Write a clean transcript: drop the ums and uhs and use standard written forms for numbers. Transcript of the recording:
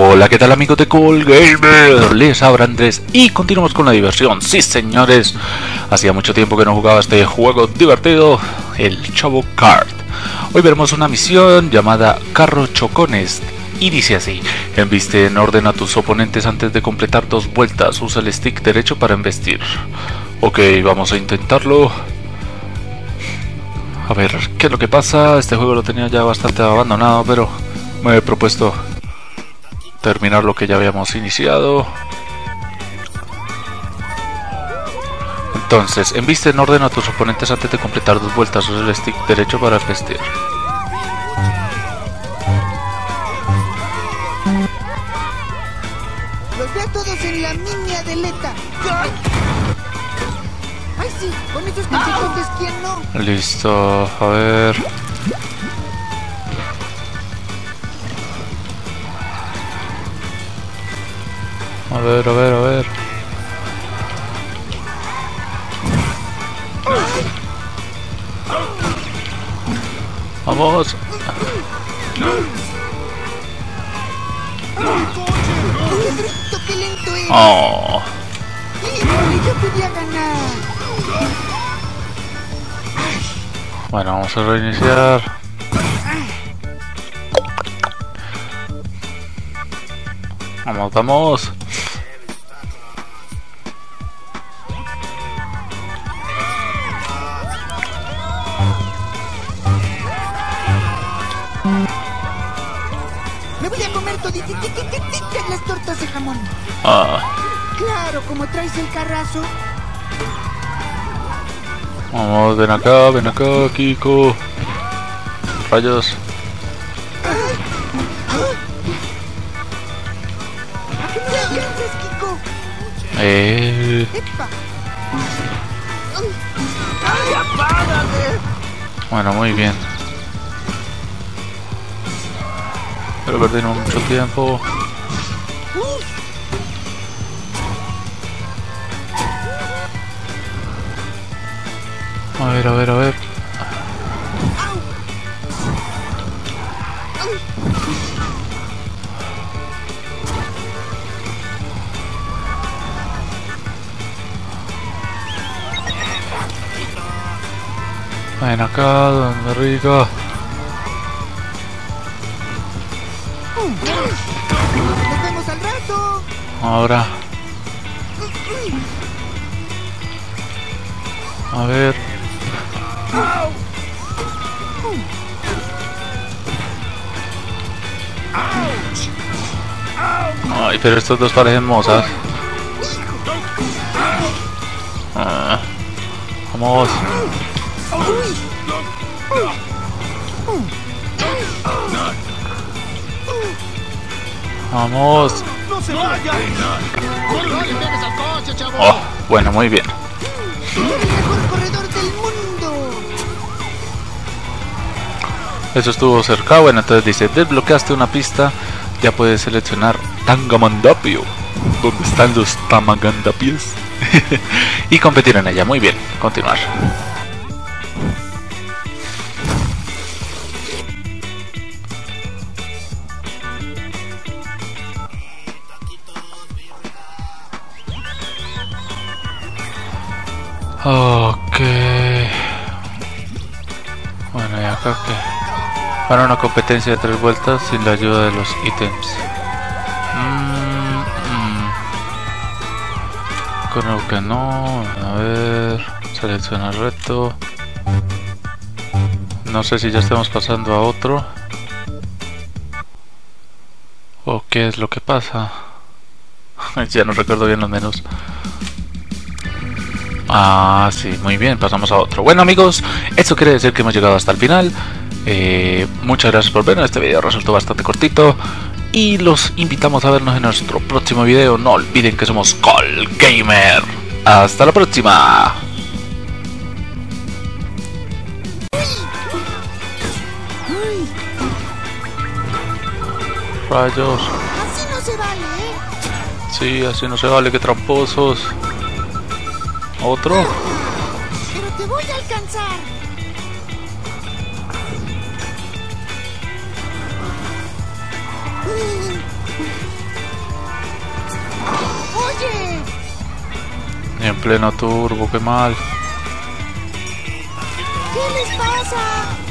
Hola, ¿qué tal amigos de Cool Gamer? Les habla Andrés y continuamos con la diversión. Sí señores, hacía mucho tiempo que no jugaba este juego divertido, el Chobo Kart. Hoy veremos una misión llamada Carro Chocones y dice así: embiste en orden a tus oponentes antes de completar 2 vueltas, usa el stick derecho para embestir. Ok, vamos a intentarlo. A ver, ¿qué es lo que pasa? Este juego lo tenía ya bastante abandonado, pero me he propuesto terminar lo que ya habíamos iniciado. Entonces, embiste en orden a tus oponentes antes de completar 2 vueltas, usa el stick derecho para embestir. Los ve a todos en la mini Adeleta. Ay sí, con esos cachetotes, ¿quién no? Listo, a ver. A ver. Vamos. ¡Qué lento es! Oh. Yo quería ganar. Bueno, vamos a reiniciar. Vamos. Me voy a comer todititas las tortas de jamón. Claro, como traes el carrazo. Vamos, ven acá, Kiko. Rayos. ¿A qué me alcanzas, Kiko? ¡Epa! ¡Ay, apágame! Bueno, muy bien. Pero perdimos mucho tiempo. A ver. Ven acá, donde rico. ¡Nos vemos al rato! Ahora. A ver. Ay, pero estos dos parecen mozas. Vamos. Vamos. ¡No se vaya! ¡No le pegues al coche, chavo! Oh, bueno, muy bien. ¡El mejor corredor del mundo! Eso estuvo cerca. Bueno, entonces dice: desbloqueaste una pista. Ya puedes seleccionar Tangamandapio. ¿Dónde están los Tamagandapios? Y competir en ella. Muy bien, continuar. Ok. Bueno, y acá que para una competencia de 3 vueltas sin la ayuda de los ítems. Creo que no. A ver, selecciona reto. No sé si ya estamos pasando a otro o qué es lo que pasa. Ya no recuerdo bien los menús. Ah, sí, muy bien, pasamos a otro. Bueno amigos, esto quiere decir que hemos llegado hasta el final. Muchas gracias por vernos, este video resultó bastante cortito. Y los invitamos a vernos en nuestro próximo video. No olviden que somos Cool Gamer. Hasta la próxima. Rayos. Así no se vale, ¿eh? Sí, así no se vale, que tramposos. ¿Otro? Pero te voy a alcanzar. En pleno turbo, qué mal. ¿Qué les pasa?